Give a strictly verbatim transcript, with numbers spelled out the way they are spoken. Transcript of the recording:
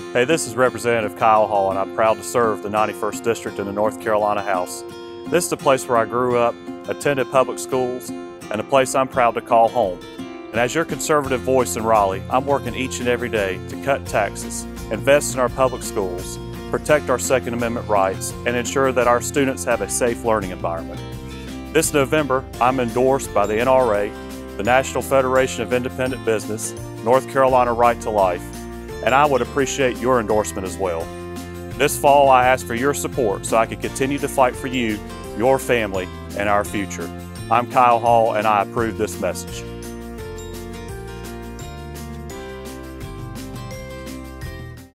Hey, this is Representative Kyle Hall, and I'm proud to serve the ninety-first District in the North Carolina House. This is the place where I grew up, attended public schools, and a place I'm proud to call home. And as your conservative voice in Raleigh, I'm working each and every day to cut taxes, invest in our public schools, protect our Second Amendment rights, and ensure that our students have a safe learning environment. This November, I'm endorsed by the N R A, the National Federation of Independent Business, North Carolina Right to Life, and I would appreciate your endorsement as well. This fall, I ask for your support so I can continue to fight for you, your family, and our future. I'm Kyle Hall, and I approve this message.